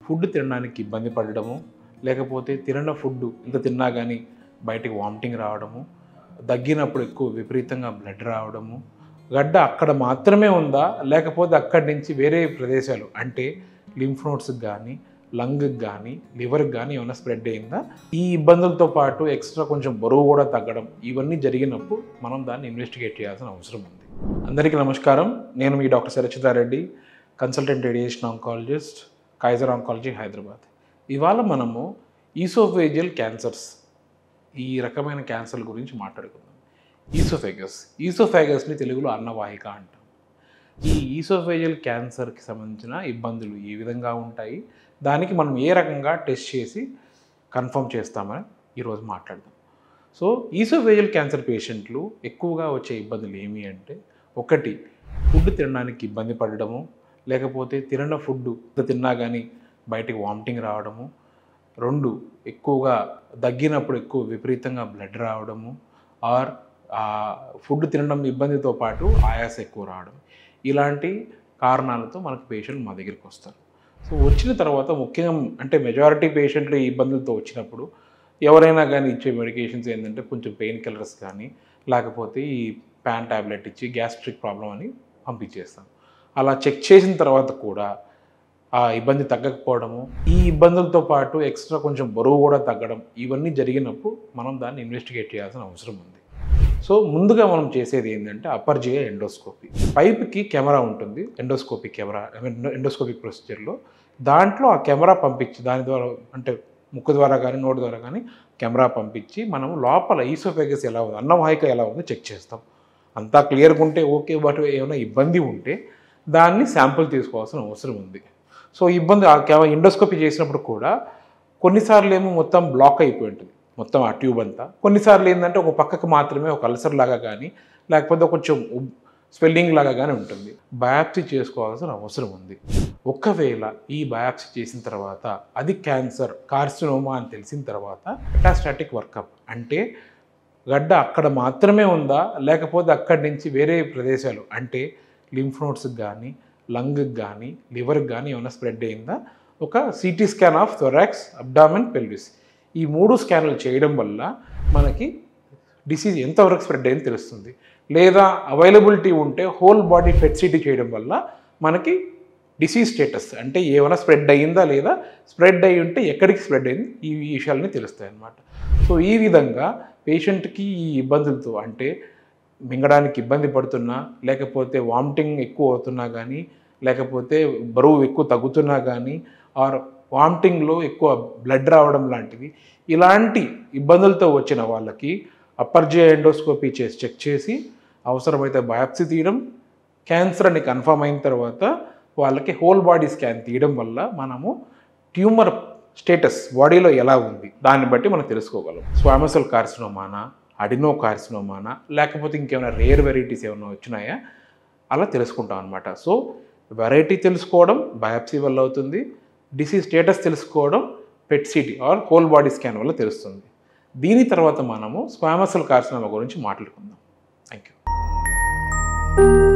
Food తినడానికి ఇబ్బంది పడడము, లేకపోతే తినన ఫుడ్ ఎంత తిన్నా కానీ బయటికి వామిటింగ్ రావడము, దగ్గినప్పుడు ఎక్కువ విపరీతంగా బ్లడ్ రావడము, గడ్డ అక్కడ మాత్రమే ఉందా లేకపోతే అక్కడి నుంచి వేరే ప్రదేశాలు అంటే లింఫ్ నోడ్స్కి కానీ లంగ్కి కానీ లివర్కి కానీ ఏమైనా స్ప్రెడ్ అయిందా? ఈ ఇబ్బందులతో పాటు ఎక్స్ట్రా కొంచెం బరువు కూడా తగ్గడం, ఇవన్నీ జరిగినప్పుడు మనం దాన్ని ఇన్వెస్టిగేట్ చేయాల్సిన అవసరం ఉంది. అందరికీ నమస్కారం. నేను మీ doctor Sarachita Reddy, consultant radiation oncologist, Kaiser oncology, Hyderabad. ఇవాళ మనము ఈసోఫేజియల్ క్యాన్సర్స్, ఈ రకమైన క్యాన్సర్ల గురించి మాట్లాడుకుందాం. ఈసోఫేగస్ని తెలుగులో అన్నవాహిక అంటాం. ఈ ఈసోఫేజియల్ క్యాన్సర్కి సంబంధించిన ఇబ్బందులు ఏ విధంగా ఉంటాయి, దానికి మనం ఏ రకంగా టెస్ట్ చేసి కన్ఫర్మ్ చేస్తామని ఈరోజు మాట్లాడదాం. సో ఈసోఫేజియల్ క్యాన్సర్ పేషెంట్లు ఎక్కువగా వచ్చే ఇబ్బందులు ఏమి అంటే, ఒకటి ఫుడ్ తినడానికి ఇబ్బంది పడడము, లేకపోతే తినన ఫుడ్ తిన్నా కానీ బయటికి వామిటింగ్ రావడము, రెండు ఎక్కువగా దగ్గినప్పుడు ఎక్కువ విపరీతంగా బ్లడ్ రావడము, ఆర్ ఫుడ్ తినడం ఇబ్బందితో పాటు ఆయాస ఎక్కువ రావడం, ఇలాంటి కారణాలతో మనకు పేషెంట్ మా దగ్గరికి వస్తారు. సో వచ్చిన తర్వాత ముఖ్యంగా అంటే మెజారిటీ పేషెంట్లు ఈ ఇబ్బందులతో వచ్చినప్పుడు ఎవరైనా కానీ ఇచ్చే మెడికేషన్స్ ఏంటంటే కొంచెం పెయిన్ కిల్లర్స్ కానీ లేకపోతే ఈ ప్యాన్ ట్యాబ్లెట్ ఇచ్చి గ్యాస్ట్రిక్ ప్రాబ్లం అని పంపించేస్తాం. అలా చెక్ చేసిన తర్వాత కూడా ఆ ఇబ్బంది తగ్గకపోవడము, ఈ ఇబ్బందులతో పాటు ఎక్స్ట్రా కొంచెం బరువు కూడా తగ్గడం, ఇవన్నీ జరిగినప్పుడు మనం దాన్ని ఇన్వెస్టిగేట్ చేయాల్సిన అవసరం ఉంది. సో ముందుగా మనం చేసేది ఏంటంటే అప్పర్ జిఐ ఎండోస్కోపీ. పైప్కి కెమెరా ఉంటుంది, ఎండోస్కోపిక్ కెమెరా, ఎండోస్కోపిక్ ప్రొసీజర్లో. దాంట్లో ఆ కెమెరా పంపించి దాని ద్వారా అంటే ముక్కు ద్వారా కానీ నోటి ద్వారా కానీ కెమెరా పంపించి మనం లోపల ఈసోఫేగస్ ఎలా ఉంది, అన్నవాహిక ఎలా ఉందో చెక్ చేస్తాం. అంతా క్లియర్గా ఉంటే ఓకే, బట్ ఏమైనా ఇబ్బంది ఉంటే దాన్ని శాంపుల్ తీసుకోవాల్సిన అవసరం ఉంది. సో ఇబ్బంది ఎండోస్కోపీ చేసినప్పుడు కూడా కొన్నిసార్లు ఏమో మొత్తం బ్లాక్ అయిపోయి ఉంటుంది, మొత్తం ఆ ట్యూబ్ అంతా. కొన్నిసార్లు ఏంటంటే ఒక పక్కకు మాత్రమే ఒక అల్సర్ లాగా కానీ లేకపోతే కొంచెం స్వెల్లింగ్ లాగా కానీ ఉంటుంది. బయాప్సీ చేసుకోవాల్సిన అవసరం ఉంది. ఒకవేళ ఈ బయాప్సీ చేసిన తర్వాత అది క్యాన్సర్, కార్సినోమా అని తెలిసిన తర్వాత మెటాస్టాటిక్ వర్కప్ అంటే గడ్డ అక్కడ మాత్రమే ఉందా లేకపోతే అక్కడి నుంచి వేరే ప్రదేశాలు అంటే లింఫ్ నోడ్స్కి కానీ లంగ్కి కానీ లివర్కి కానీ ఏమైనా స్ప్రెడ్ అయిందా, ఒక CT scan of thorax, abdomen, pelvis, ఈ 3 స్కాన్లు చేయడం వల్ల మనకి డిసీజ్ ఎంతవరకు స్ప్రెడ్ అయింది తెలుస్తుంది. లేదా అవైలబిలిటీ ఉంటే హోల్ బాడీ పెట్ సిటీ చేయడం వల్ల మనకి డిసీజ్ స్టేటస్ అంటే ఏమైనా స్ప్రెడ్ అయ్యిందా లేదా, స్ప్రెడ్ అయ్యి ఉంటే ఎక్కడికి స్ప్రెడ్ అయింది, ఈ విషయాలని తెలుస్తాయి అన్నమాట. సో ఈ విధంగా పేషెంట్కి ఈ ఇబ్బందులతో అంటే మింగడానికి ఇబ్బంది పడుతున్నా, లేకపోతే వామిటింగ్ ఎక్కువ అవుతున్నా కానీ, లేకపోతే బరువు ఎక్కువ తగ్గుతున్నా కానీ, ఆర్ వామిటింగ్లో ఎక్కువ బ్లడ్ రావడం లాంటివి, ఇలాంటి ఇబ్బందులతో వచ్చిన వాళ్ళకి అప్పర్ జిఐ ఎండోస్కోపీ చేసి చెక్ చేసి అవసరమైతే బయాప్సీ తీయడం, క్యాన్సర్ అని కన్ఫర్మ్ అయిన తర్వాత వాళ్ళకి హోల్ బాడీ స్కాన్ తీయడం వల్ల మనము ట్యూమర్ స్టేటస్ బాడీలో ఎలా ఉంది దాన్ని బట్టి మనం తెలుసుకోగలం. స్క్వామస్ సెల్ కార్సినోమానా, అడినో కార్సినోమానా, లేకపోతే ఇంకేమైనా రేర్ వెరైటీస్ ఏమైనా వచ్చినాయా, అలా తెలుసుకుంటాం అనమాట. సో వెరైటీ తెలుసుకోవడం బయాప్సీ వల్ల అవుతుంది, డిసీజ్ స్టేటస్ తెలుసుకోవడం PET CT or whole body scan వల్ల తెలుస్తుంది. దీని తర్వాత మనము స్క్వామస్ సెల్ కార్సినోమా గురించి మాట్లాడుకుందాం. Thank you.